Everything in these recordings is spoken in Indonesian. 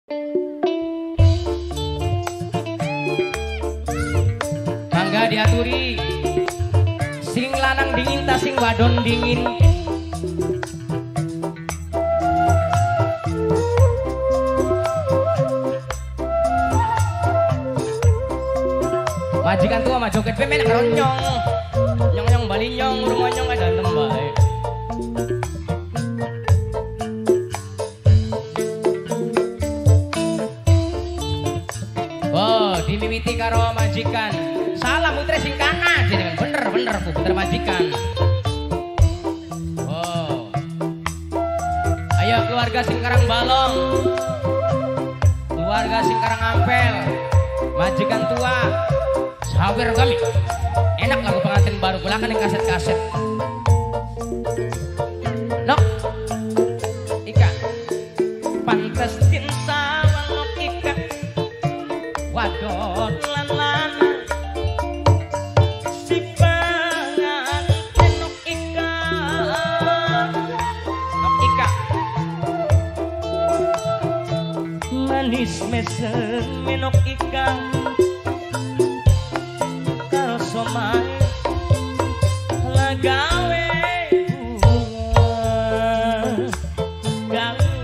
Mangga diaturi sing lanang dingin ta sing wadon dingin. Majikan tua mah joget pemen ronyong. Nyong-nyong bali nyong rumah nyong ada tembae. Oh, dimimiti karo majikan. Salah mutre sing kana, jenengan bener ku bener majikan. Oh. Ayo keluarga sing Karang Balong. Keluarga sing Karang Ampel. Majikan tua. Sawer kami. Enak lagu pengantin baru gulakan yang kaset-kaset. Nok. Ika. Pantes cinta walok Ika. Wadon lan si pengantin nok Ika. Nok Ika. Manis mesem menok Ika. Somai lagawe gawe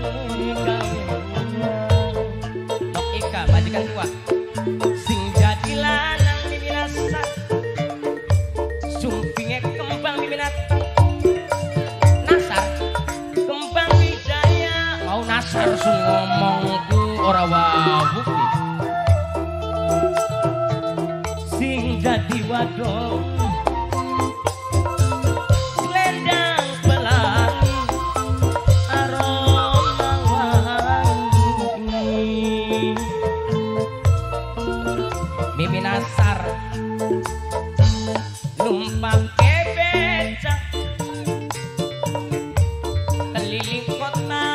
Nok Ika majikan tua sing jadi lanang miminasa sumpinge kembang miminat nasar kembang wijaya mau nasar sun ngomongku ora wawuk sing jadi wadon selendang pelangi aroma wangi mimi nasar numpake becak keliling kota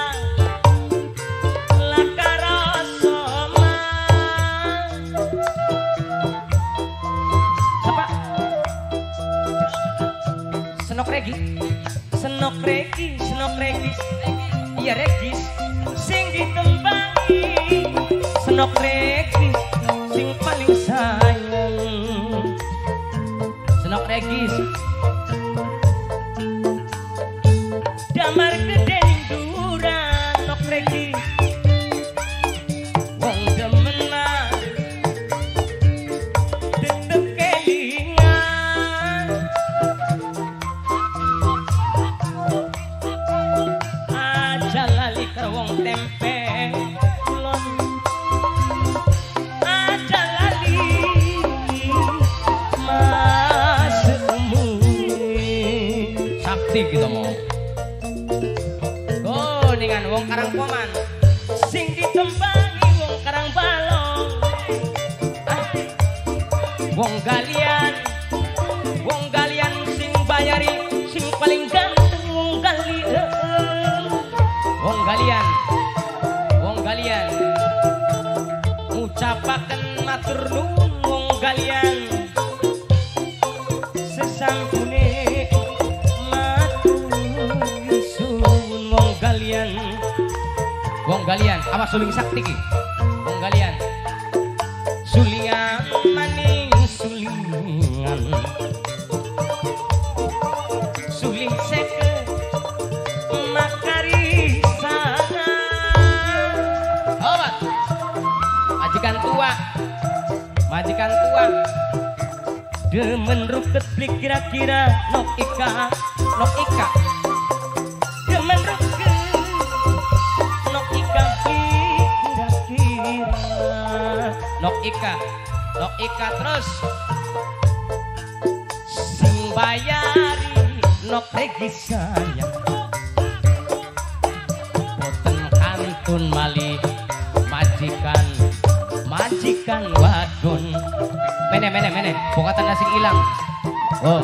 lakarosoma Senok regis, iya regis, sing ditembangi. Senok regis, sing paling sayang. Senok regis, damar gede duran. Senok regis, wong demenan, tetep kelingan. Wong tempe lon aja lali masemu sakti kita mau dengan wong Karang Poman sing ditembangi wong Karang Balong wong galian sing bayari sing paling ganteng wong galian ucapaken matur nuwun wong galian sesampune matur suwun wong galian apa suling sakti ki wong galian sulingan maning sulingan suling seke makari majikan tua demen ruket blik kira-kira Nok Ika demen ruket Nok Ika kira-kira Nok Ika terus sing bayari Nok regis sayang boten kantun mali majikan wadon mene pokoknya nasi hilang. Oh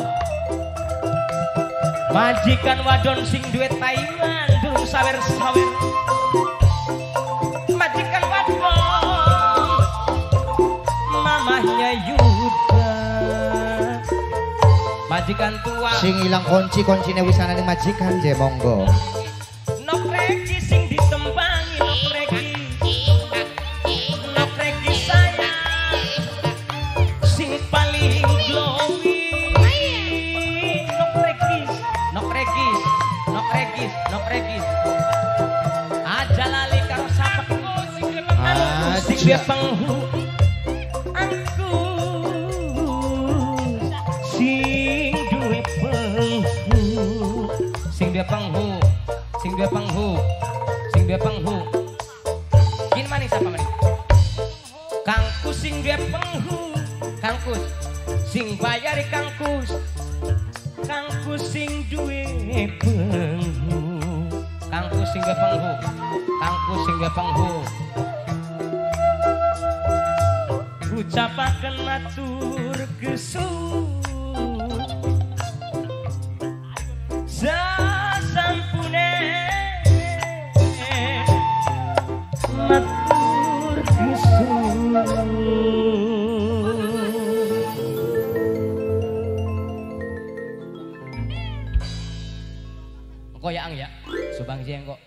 majikan wadon sing duet Taiwan durung sawer majikan wadon mamahnya Yuda majikan tua sing hilang kuncine wis ana ning majikan je monggo. Nok regis sing ditembangi Nok regis duwe penghu aku sing duwe penghu sing duwe penghu sing duwe penghu sing duwe penghu kin maning sapa maning kangkus sing duwe penghu kangkus sing bayari kangkus kangkus sing duwe penghu kangkus sing duwe penghu kangkus sing duwe penghu ucapaken matur gesut sasampune matur gesut engko ya ang ya subang sih engko